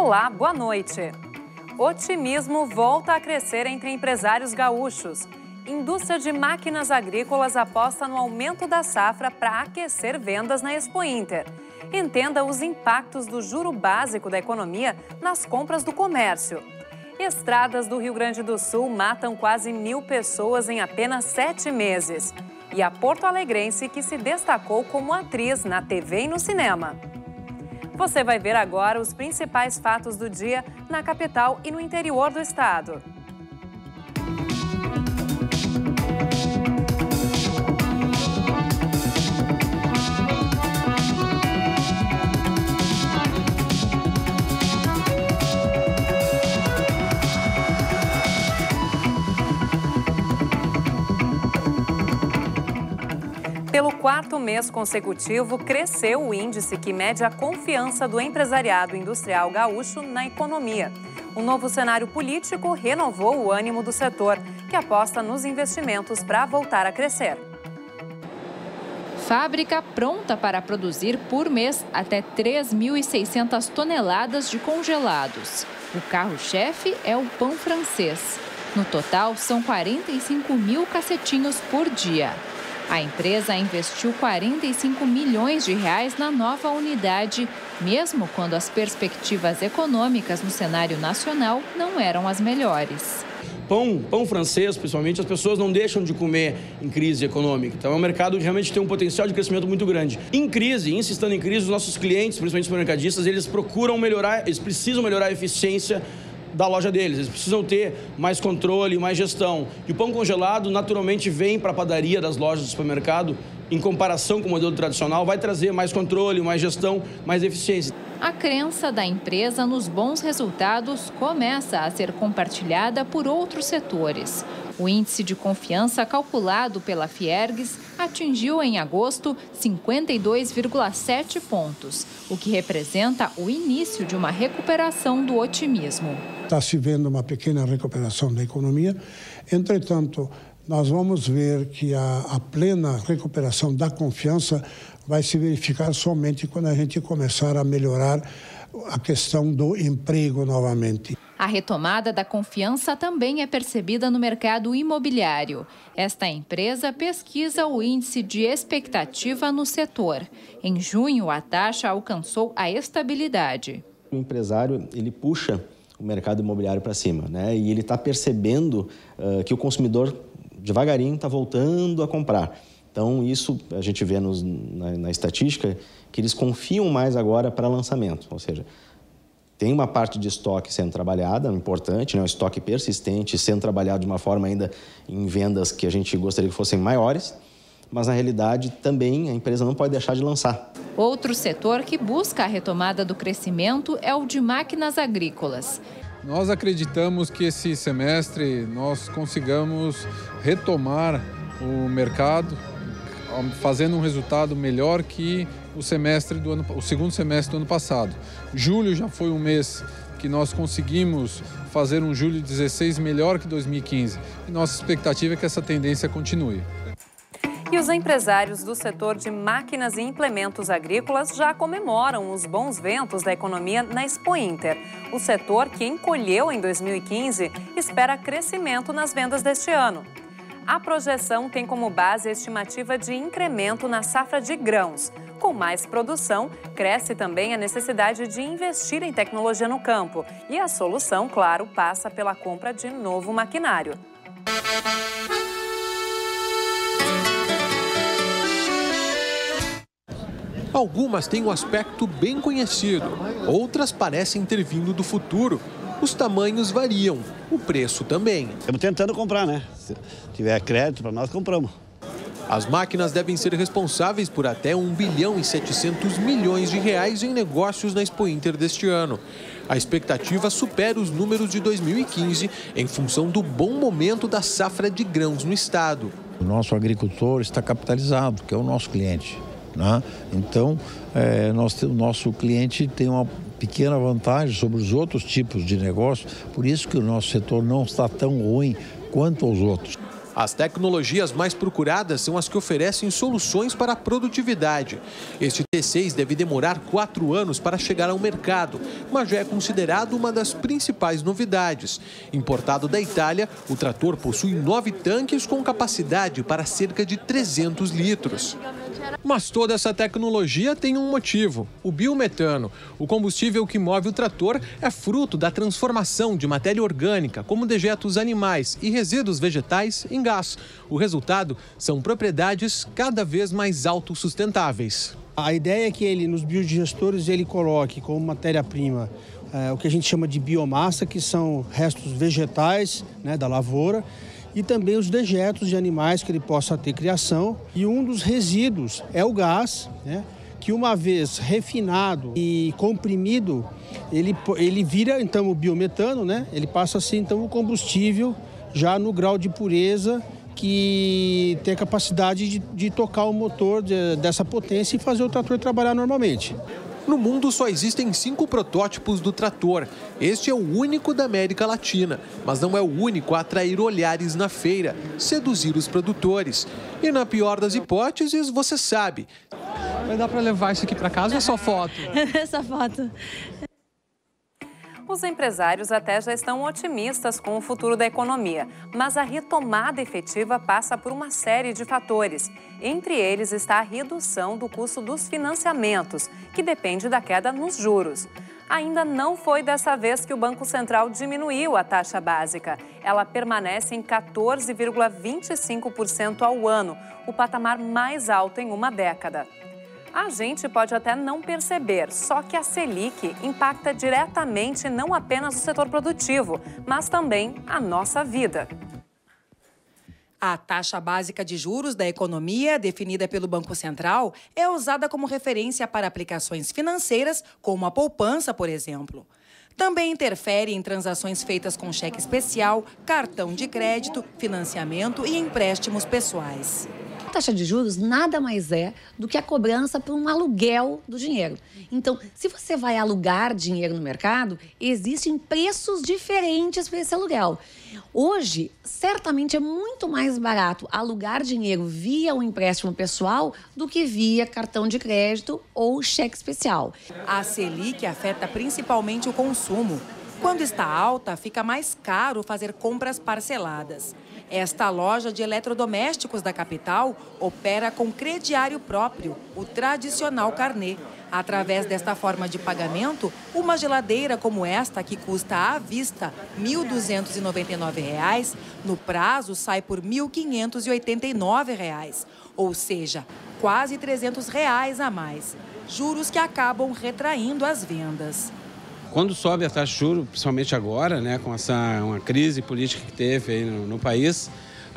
Olá, boa noite. Otimismo volta a crescer entre empresários gaúchos. Indústria de máquinas agrícolas aposta no aumento da safra para aquecer vendas na Expo Inter. Entenda os impactos do juro básico da economia nas compras do comércio. Estradas do Rio Grande do Sul matam quase 1.000 pessoas em apenas 7 meses. E a porto-alegrense que se destacou como atriz na TV e no cinema. Você vai ver agora os principais fatos do dia na capital e no interior do estado. Pelo quarto mês consecutivo, cresceu o índice que mede a confiança do empresariado industrial gaúcho na economia. O novo cenário político renovou o ânimo do setor, que aposta nos investimentos para voltar a crescer. Fábrica pronta para produzir por mês até 3.600 toneladas de congelados. O carro-chefe é o pão francês. No total, são 45.000 cacetinhos por dia. A empresa investiu 45 milhões de reais na nova unidade, mesmo quando as perspectivas econômicas no cenário nacional não eram as melhores. Pão francês, principalmente, as pessoas não deixam de comer em crise econômica. Então é um mercado que realmente tem um potencial de crescimento muito grande. Em crise, insistindo em crise, os nossos clientes, principalmente os supermercadistas, eles procuram melhorar, eles precisam melhorar a eficiência da loja deles, eles precisam ter mais controle, mais gestão. E o pão congelado naturalmente vem para a padaria das lojas do supermercado, em comparação com o modelo tradicional, vai trazer mais controle, mais gestão, mais eficiência. A crença da empresa nos bons resultados começa a ser compartilhada por outros setores. O índice de confiança calculado pela Fiergues atingiu em agosto 52,7 pontos, o que representa o início de uma recuperação do otimismo. Está se vendo uma pequena recuperação da economia, entretanto, nós vamos ver que a plena recuperação da confiança vai se verificar somente quando a gente começar a melhorar a questão do emprego novamente. A retomada da confiança também é percebida no mercado imobiliário. Esta empresa pesquisa o índice de expectativa no setor. Em junho, a taxa alcançou a estabilidade. O empresário, ele puxa o mercado imobiliário para cima, né? E ele está percebendo que o consumidor, devagarinho, está voltando a comprar. Então, isso a gente vê na estatística que eles confiam mais agora para lançamento, ou seja, tem uma parte de estoque sendo trabalhada, importante, né? Um estoque persistente, sendo trabalhado de uma forma ainda em vendas que a gente gostaria que fossem maiores, mas na realidade também a empresa não pode deixar de lançar. Outro setor que busca a retomada do crescimento é o de máquinas agrícolas. Nós acreditamos que esse semestre nós consigamos retomar o mercado, fazendo um resultado melhor que o segundo semestre do ano passado. Julho já foi um mês que nós conseguimos fazer um julho 16 melhor que 2015. E nossa expectativa é que essa tendência continue. E os empresários do setor de máquinas e implementos agrícolas já comemoram os bons ventos da economia na Expo Inter. O setor, que encolheu em 2015, espera crescimento nas vendas deste ano. A projeção tem como base a estimativa de incremento na safra de grãos. Com mais produção, cresce também a necessidade de investir em tecnologia no campo. E a solução, claro, passa pela compra de novo maquinário. Algumas têm um aspecto bem conhecido, outras parecem ter vindo do futuro. Os tamanhos variam, o preço também. Estamos tentando comprar, né? Se tiver crédito para nós, compramos. As máquinas devem ser responsáveis por até 1 bilhão e 700 milhões de reais em negócios na Expo Inter deste ano. A expectativa supera os números de 2015 em função do bom momento da safra de grãos no estado. O nosso agricultor está capitalizado, que é o nosso cliente, né? Então, o nosso cliente tem uma pequena vantagem sobre os outros tipos de negócio, por isso que o nosso setor não está tão ruim quanto os outros. As tecnologias mais procuradas são as que oferecem soluções para a produtividade. Este T6 deve demorar 4 anos para chegar ao mercado, mas já é considerado uma das principais novidades. Importado da Itália, o trator possui 9 tanques com capacidade para cerca de 300 litros. Mas toda essa tecnologia tem um motivo: o biometano. O combustível que move o trator é fruto da transformação de matéria orgânica, como dejetos animais e resíduos vegetais, em gás. O resultado são propriedades cada vez mais autossustentáveis. A ideia é que ele, nos biodigestores, ele coloque como matéria-prima o que a gente chama de biomassa, que são restos vegetais, né, da lavoura, e também os dejetos de animais que ele possa ter criação. E um dos resíduos é o gás, né, que uma vez refinado e comprimido, ele vira então o biometano, né? Ele passa a ser então o combustível já no grau de pureza que tem a capacidade de tocar o motor dessa potência e fazer o trator trabalhar normalmente. No mundo só existem 5 protótipos do trator. Este é o único da América Latina, mas não é o único a atrair olhares na feira, seduzir os produtores. E na pior das hipóteses, você sabe. Vai dar para levar isso aqui para casa ou é só foto? É só foto. Os empresários até já estão otimistas com o futuro da economia, mas a retomada efetiva passa por uma série de fatores. Entre eles está a redução do custo dos financiamentos, que depende da queda nos juros. Ainda não foi dessa vez que o Banco Central diminuiu a taxa básica. Ela permanece em 14,25% ao ano, o patamar mais alto em uma década. A gente pode até não perceber, só que a Selic impacta diretamente não apenas o setor produtivo, mas também a nossa vida. A taxa básica de juros da economia, definida pelo Banco Central, é usada como referência para aplicações financeiras, como a poupança, por exemplo. Também interfere em transações feitas com cheque especial, cartão de crédito, financiamento e empréstimos pessoais. A taxa de juros nada mais é do que a cobrança por um aluguel do dinheiro. Então, se você vai alugar dinheiro no mercado, existem preços diferentes para esse aluguel. Hoje, certamente é muito mais barato alugar dinheiro via um empréstimo pessoal do que via cartão de crédito ou cheque especial. A Selic afeta principalmente o consumo. Quando está alta, fica mais caro fazer compras parceladas. Esta loja de eletrodomésticos da capital opera com crediário próprio, o tradicional carnê. Através desta forma de pagamento, uma geladeira como esta, que custa à vista R$ 1.299, no prazo sai por R$ 1.589, ou seja, quase R$ 300 a mais. Juros que acabam retraindo as vendas. Quando sobe a taxa de juros, principalmente agora, né, com uma crise política que teve aí no país,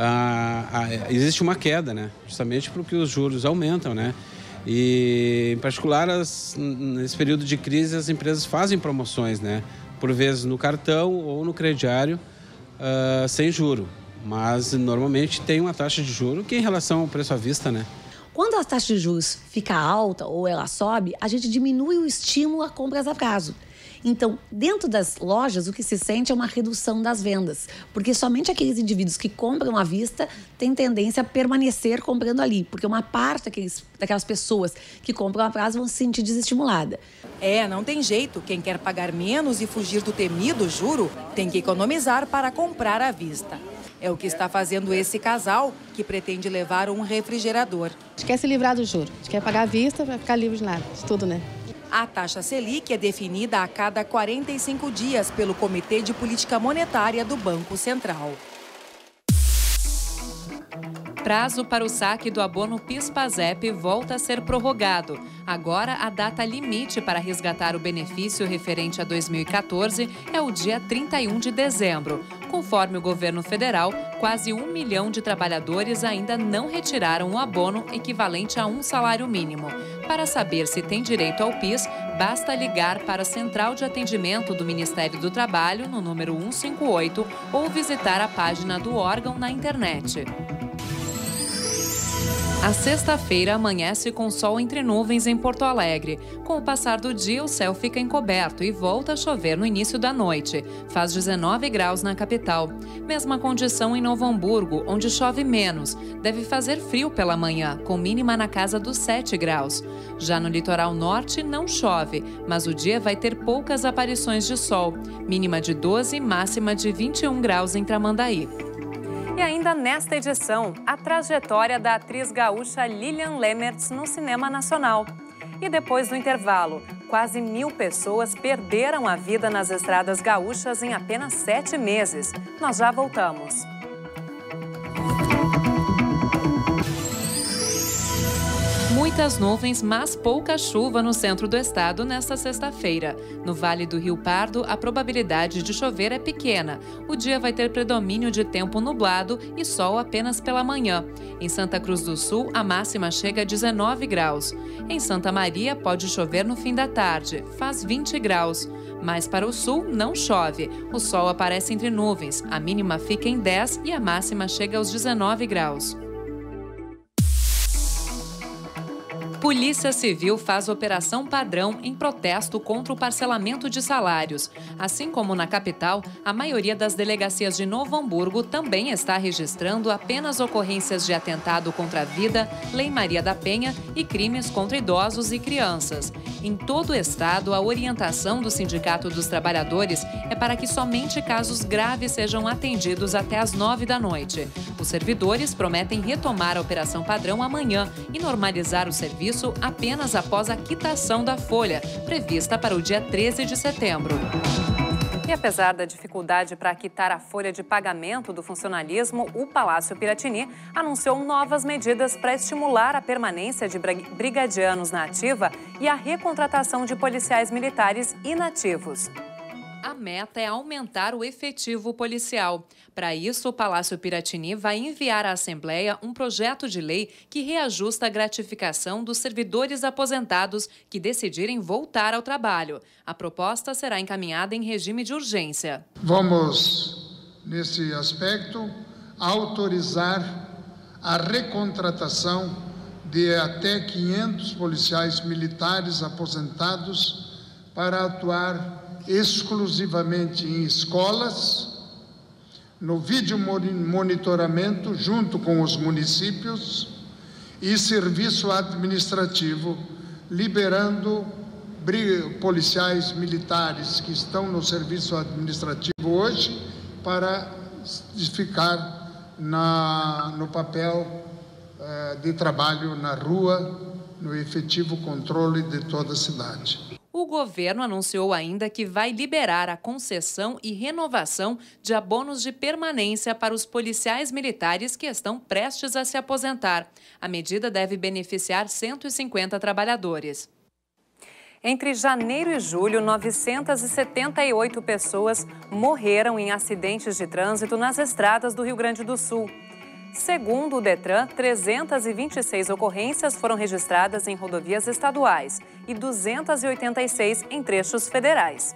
existe uma queda, né, justamente porque os juros aumentam, né, e em particular nesse período de crise as empresas fazem promoções, né, por vezes no cartão ou no crediário sem juro, mas normalmente tem uma taxa de juro que em relação ao preço à vista, né. Quando a taxa de juros fica alta ou ela sobe, a gente diminui o estímulo a compras a prazo. Então, dentro das lojas, o que se sente é uma redução das vendas, porque somente aqueles indivíduos que compram à vista têm tendência a permanecer comprando ali, porque uma parte daquelas pessoas que compram a prazo vão se sentir desestimulada. Não tem jeito. Quem quer pagar menos e fugir do temido juro tem que economizar para comprar à vista. É o que está fazendo esse casal, que pretende levar um refrigerador. A gente quer se livrar do juro, a gente quer pagar à vista para ficar livre de nada, de tudo, né? A taxa Selic é definida a cada 45 dias pelo Comitê de Política Monetária do Banco Central. Prazo para o saque do abono PIS/PASEP volta a ser prorrogado. Agora, a data limite para resgatar o benefício referente a 2014 é o dia 31 de dezembro. Conforme o governo federal, quase 1 milhão de trabalhadores ainda não retiraram o abono equivalente a um salário mínimo. Para saber se tem direito ao PIS, basta ligar para a Central de Atendimento do Ministério do Trabalho no número 158 ou visitar a página do órgão na internet. A sexta-feira amanhece com sol entre nuvens em Porto Alegre. Com o passar do dia, o céu fica encoberto e volta a chover no início da noite. Faz 19 graus na capital. Mesma condição em Novo Hamburgo, onde chove menos. Deve fazer frio pela manhã, com mínima na casa dos 7 graus. Já no litoral norte, não chove, mas o dia vai ter poucas aparições de sol. Mínima de 12, máxima de 21 graus em Tramandaí. E ainda nesta edição, a trajetória da atriz gaúcha Lilian Lemertz no cinema nacional. E depois do intervalo, quase 1.000 pessoas perderam a vida nas estradas gaúchas em apenas 7 meses. Nós já voltamos. Muitas nuvens, mas pouca chuva no centro do estado nesta sexta-feira. No Vale do Rio Pardo, a probabilidade de chover é pequena. O dia vai ter predomínio de tempo nublado e sol apenas pela manhã. Em Santa Cruz do Sul, a máxima chega a 19 graus. Em Santa Maria, pode chover no fim da tarde, faz 20 graus. Mas para o sul, não chove. O sol aparece entre nuvens, a mínima fica em 10 e a máxima chega aos 19 graus. Polícia Civil faz operação padrão em protesto contra o parcelamento de salários. Assim como na capital, a maioria das delegacias de Novo Hamburgo também está registrando apenas ocorrências de atentado contra a vida, Lei Maria da Penha e crimes contra idosos e crianças. Em todo o estado, a orientação do Sindicato dos Trabalhadores é para que somente casos graves sejam atendidos até às 9 da noite. Os servidores prometem retomar a operação padrão amanhã e normalizar o serviço apenas após a quitação da folha, prevista para o dia 13 de setembro. E apesar da dificuldade para quitar a folha de pagamento do funcionalismo, o Palácio Piratini anunciou novas medidas para estimular a permanência de brigadianos na ativa e a recontratação de policiais militares inativos. A meta é aumentar o efetivo policial. Para isso, o Palácio Piratini vai enviar à Assembleia um projeto de lei que reajusta a gratificação dos servidores aposentados que decidirem voltar ao trabalho. A proposta será encaminhada em regime de urgência. Vamos, nesse aspecto, autorizar a recontratação de até 500 policiais militares aposentados para atuar exclusivamente em escolas, no vídeo monitoramento junto com os municípios e serviço administrativo, liberando policiais militares que estão no serviço administrativo hoje para ficar no papel de trabalho na rua, no efetivo controle de toda a cidade. O governo anunciou ainda que vai liberar a concessão e renovação de abonos de permanência para os policiais militares que estão prestes a se aposentar. A medida deve beneficiar 150 trabalhadores. Entre janeiro e julho, 978 pessoas morreram em acidentes de trânsito nas estradas do Rio Grande do Sul. Segundo o Detran, 326 ocorrências foram registradas em rodovias estaduais e 286 em trechos federais.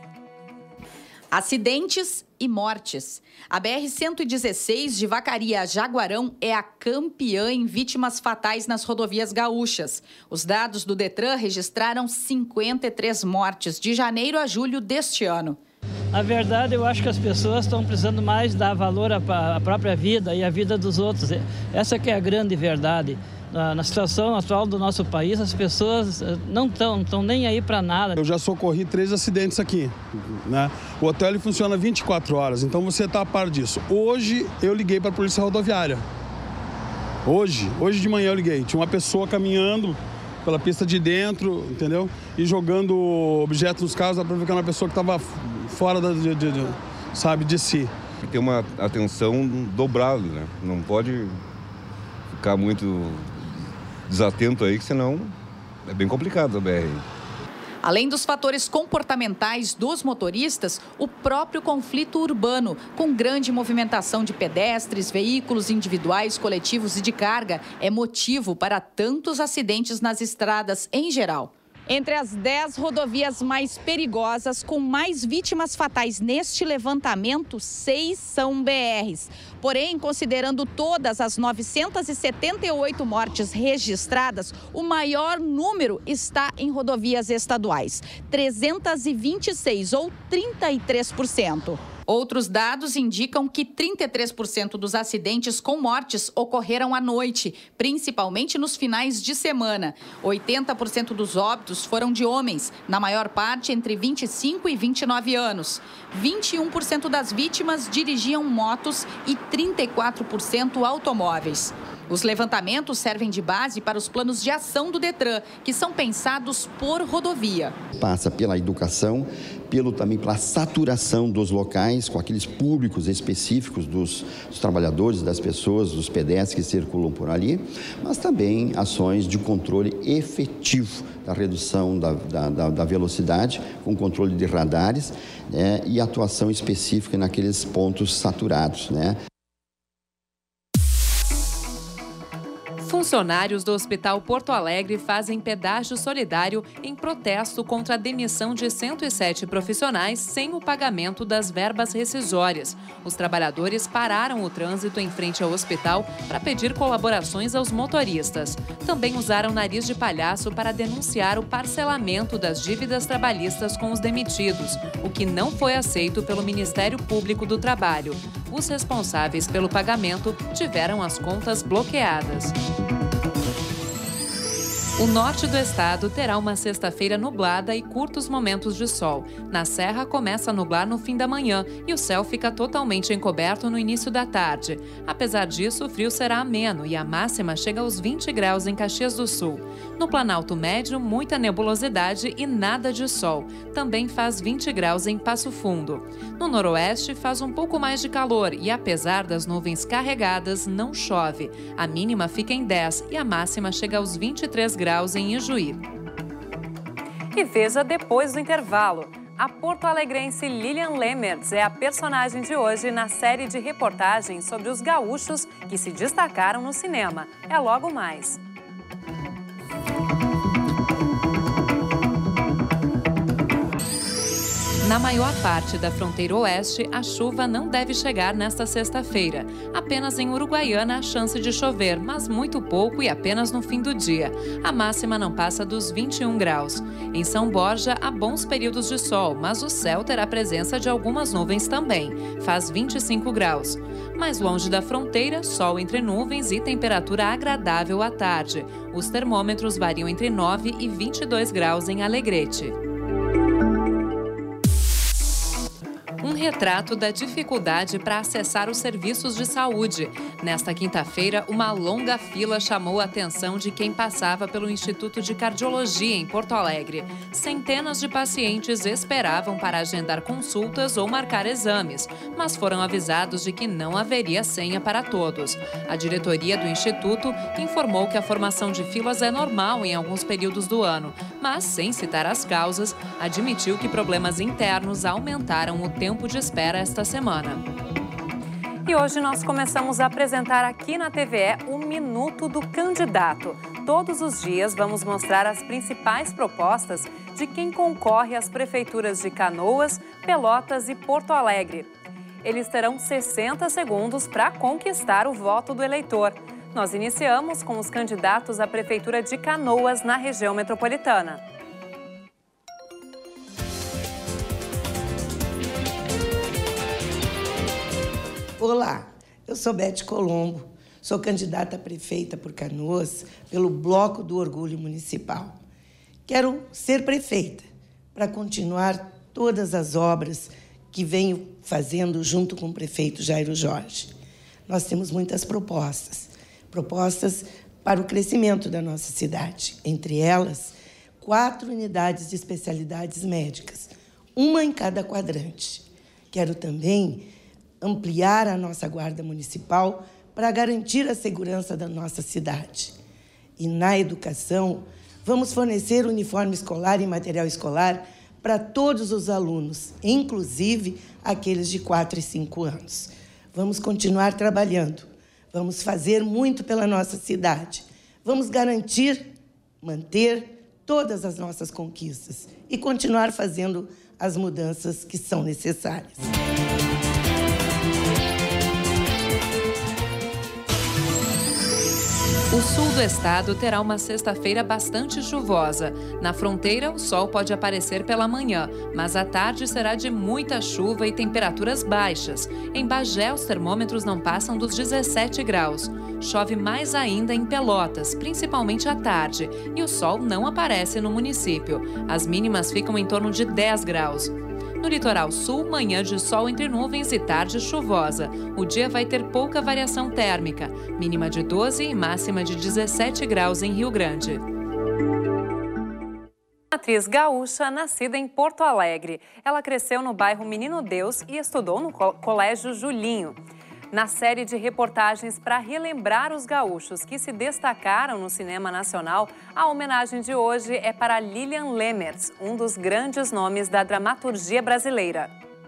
Acidentes e mortes. A BR-116 de Vacaria a Jaguarão é a campeã em vítimas fatais nas rodovias gaúchas. Os dados do Detran registraram 53 mortes de janeiro a julho deste ano. Na verdade, eu acho que as pessoas estão precisando mais dar valor à própria vida e à vida dos outros. Essa que é a grande verdade. Na situação atual do nosso país, as pessoas não estão nem aí para nada. Eu já socorri 3 acidentes aqui, né? O hotel ele funciona 24 horas, então você está a par disso. Hoje eu liguei para a Polícia Rodoviária. Hoje de manhã eu liguei. Tinha uma pessoa caminhando pela pista de dentro, entendeu? E jogando objetos nos carros, dá para ver que era uma pessoa que estava fora de si. Tem uma atenção dobrada, né? Não pode ficar muito desatento aí, que senão é bem complicado a BR. Além dos fatores comportamentais dos motoristas, o próprio conflito urbano, com grande movimentação de pedestres, veículos individuais, coletivos e de carga, é motivo para tantos acidentes nas estradas em geral. Entre as 10 rodovias mais perigosas, com mais vítimas fatais neste levantamento, 6 são BRs. Porém, considerando todas as 978 mortes registradas, o maior número está em rodovias estaduais, 326 ou 33%. Outros dados indicam que 33% dos acidentes com mortes ocorreram à noite, principalmente nos finais de semana. 80% dos óbitos foram de homens, na maior parte entre 25 e 29 anos. 21% das vítimas dirigiam motos e 34% automóveis. Os levantamentos servem de base para os planos de ação do Detran, que são pensados por rodovia. Passa pela educação, também pela saturação dos locais, com aqueles públicos específicos dos trabalhadores, das pessoas, dos pedestres que circulam por ali, mas também ações de controle efetivo da redução da velocidade, com controle de radares, né, e atuação específica naqueles pontos saturados, né? Funcionários do Hospital Porto Alegre fazem pedágio solidário em protesto contra a demissão de 107 profissionais sem o pagamento das verbas rescisórias. Os trabalhadores pararam o trânsito em frente ao hospital para pedir colaborações aos motoristas. Também usaram nariz de palhaço para denunciar o parcelamento das dívidas trabalhistas com os demitidos, o que não foi aceito pelo Ministério Público do Trabalho. Os responsáveis pelo pagamento tiveram as contas bloqueadas. O norte do estado terá uma sexta-feira nublada e curtos momentos de sol. Na Serra, começa a nublar no fim da manhã e o céu fica totalmente encoberto no início da tarde. Apesar disso, o frio será ameno e a máxima chega aos 20 graus em Caxias do Sul. No Planalto Médio, muita nebulosidade e nada de sol. Também faz 20 graus em Passo Fundo. No noroeste, faz um pouco mais de calor e, apesar das nuvens carregadas, não chove. A mínima fica em 10 e a máxima chega aos 23 graus em Ijuí. E veja depois do intervalo. A porto-alegrense Lilian Lemertz é a personagem de hoje na série de reportagens sobre os gaúchos que se destacaram no cinema. É logo mais. Na maior parte da fronteira oeste, a chuva não deve chegar nesta sexta-feira. Apenas em Uruguaiana há chance de chover, mas muito pouco e apenas no fim do dia. A máxima não passa dos 21 graus. Em São Borja, há bons períodos de sol, mas o céu terá presença de algumas nuvens também. Faz 25 graus. Mais longe da fronteira, sol entre nuvens e temperatura agradável à tarde. Os termômetros variam entre 9 e 22 graus em Alegrete. Um retrato da dificuldade para acessar os serviços de saúde. Nesta quinta-feira, uma longa fila chamou a atenção de quem passava pelo Instituto de Cardiologia em Porto Alegre. Centenas de pacientes esperavam para agendar consultas ou marcar exames, mas foram avisados de que não haveria senha para todos. A diretoria do Instituto informou que a formação de filas é normal em alguns períodos do ano, mas, sem citar as causas, admitiu que problemas internos aumentaram o tempo de espera esta semana. E hoje nós começamos a apresentar aqui na TVE o Minuto do Candidato. Todos os dias vamos mostrar as principais propostas de quem concorre às prefeituras de Canoas, Pelotas e Porto Alegre. Eles terão 60 segundos para conquistar o voto do eleitor. Nós iniciamos com os candidatos à prefeitura de Canoas, na região metropolitana. Olá, eu sou Bete Colombo, sou candidata a prefeita por Canoas pelo Bloco do Orgulho Municipal. Quero ser prefeita para continuar todas as obras que venho fazendo junto com o prefeito Jairo Jorge. Nós temos muitas propostas para o crescimento da nossa cidade, entre elas 4 unidades de especialidades médicas, uma em cada quadrante. Quero também ampliar a nossa guarda municipal para garantir a segurança da nossa cidade. E na educação, vamos fornecer uniforme escolar e material escolar para todos os alunos, inclusive aqueles de 4 e 5 anos. Vamos continuar trabalhando, vamos fazer muito pela nossa cidade, vamos garantir, manter todas as nossas conquistas e continuar fazendo as mudanças que são necessárias. O sul do estado terá uma sexta-feira bastante chuvosa. Na fronteira, o sol pode aparecer pela manhã, mas à tarde será de muita chuva e temperaturas baixas. Em Bagé, os termômetros não passam dos 17 graus. Chove mais ainda em Pelotas, principalmente à tarde, e o sol não aparece no município. As mínimas ficam em torno de 10 graus. No litoral sul, manhã de sol entre nuvens e tarde chuvosa. O dia vai ter pouca variação térmica, mínima de 12 e máxima de 17 graus em Rio Grande. Atriz gaúcha, nascida em Porto Alegre. Ela cresceu no bairro Menino Deus e estudou no Colégio Julinho. Na série de reportagens para relembrar os gaúchos que se destacaram no cinema nacional, a homenagem de hoje é para Lilian Lemertz, um dos grandes nomes da dramaturgia brasileira.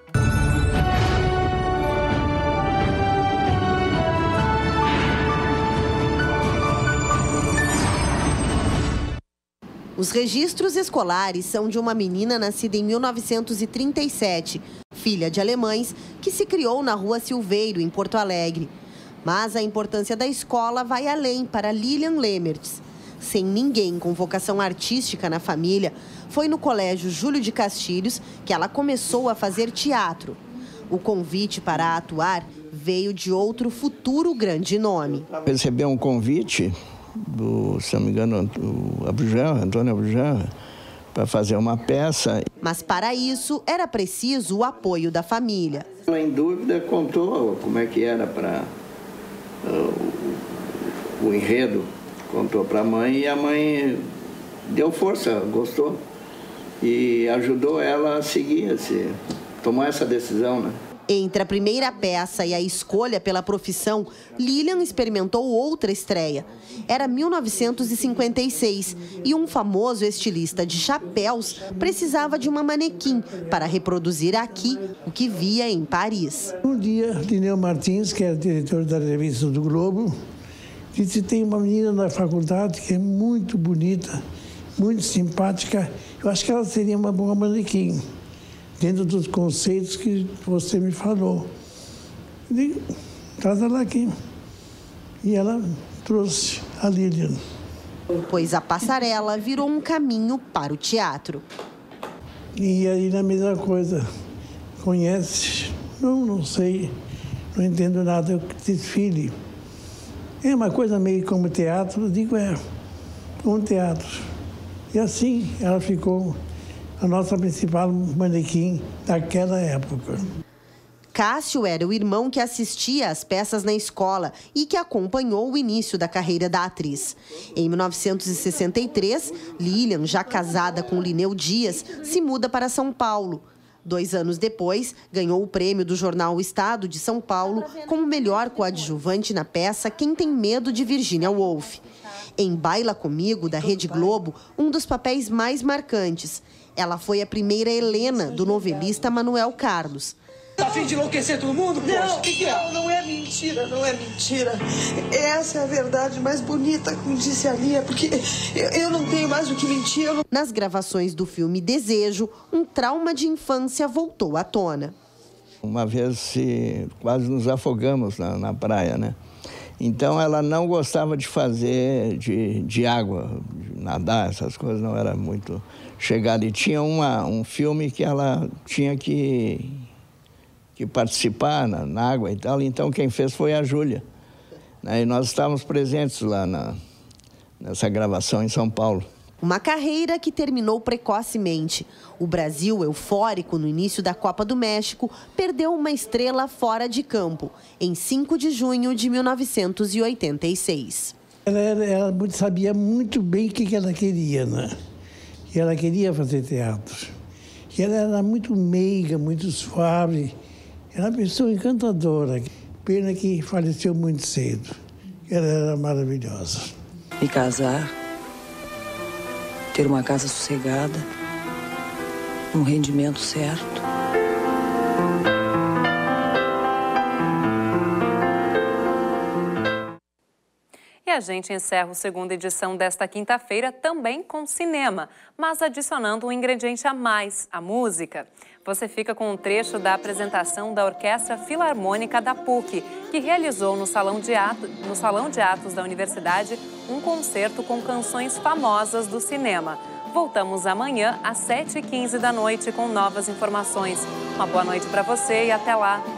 Os registros escolares são de uma menina nascida em 1937, filha de alemães, que se criou na Rua Silveiro, em Porto Alegre. Mas a importância da escola vai além para Lilian Lemertz. Sem ninguém com vocação artística na família, foi no Colégio Júlio de Castilhos que ela começou a fazer teatro. O convite para atuar veio de outro futuro grande nome. Recebeu um convite do, se não me engano, do Antônio Abujamra, para fazer uma peça. Mas para isso era preciso o apoio da família. Ela, em dúvida, contou como é que era para o enredo, contou para a mãe e a mãe deu força, gostou e ajudou ela a seguir, tomar essa decisão, né? Entre a primeira peça e a escolha pela profissão, Lilian experimentou outra estreia. Era 1956 e um famoso estilista de chapéus precisava de uma manequim para reproduzir aqui o que via em Paris. Um dia, Lineu Martins, que era diretor da revista do Globo, disse: tem uma menina na faculdade que é muito bonita, muito simpática, eu acho que ela seria uma boa manequim, dentro dos conceitos que você me falou. Eu digo, traz ela aqui. E ela trouxe a Lilian. Pois a passarela virou um caminho para o teatro. E aí, na mesma coisa, conhece? Não sei, não entendo nada, eu desfile. É uma coisa meio como teatro, eu digo, como teatro. E assim ela ficou a nossa principal manequim daquela época. Cássio era o irmão que assistia às peças na escola e que acompanhou o início da carreira da atriz. Em 1963, Lilian, já casada com Lineu Dias, se muda para São Paulo. 2 anos depois, ganhou o prêmio do jornal O Estado de São Paulo como melhor coadjuvante na peça Quem Tem Medo, de Virginia Woolf. Em Baila Comigo, da Rede Globo, um dos papéis mais marcantes. Ela foi a primeira Helena do novelista Manuel Carlos. Tá a fim de enlouquecer todo mundo? Não, não é mentira, não é mentira. Essa é a verdade mais bonita, como disse a Lia, porque eu não tenho mais do que mentir. Nas gravações do filme Desejo, um trauma de infância voltou à tona. Uma vez quase nos afogamos na praia, né? Então ela não gostava de fazer de água, de nadar, essas coisas, não era muito chegada. E tinha um filme que ela tinha que participar na água e tal, então quem fez foi a Júlia. E nós estávamos presentes lá nessa gravação em São Paulo. Uma carreira que terminou precocemente. O Brasil, eufórico no início da Copa do México, perdeu uma estrela fora de campo, em 5 de junho de 1986. Ela sabia muito bem o que ela queria, né? E ela queria fazer teatro. E ela era muito meiga, muito suave. Era uma pessoa encantadora. Pena que faleceu muito cedo. Ela era maravilhosa. Me casar, ter uma casa sossegada, um rendimento certo. E a gente encerra a segunda edição desta quinta-feira também com cinema, mas adicionando um ingrediente a mais, a música. Você fica com um trecho da apresentação da Orquestra Filarmônica da PUC, que realizou no Salão de Atos da Universidade um concerto com canções famosas do cinema. Voltamos amanhã às 7h15 da noite com novas informações. Uma boa noite para você e até lá!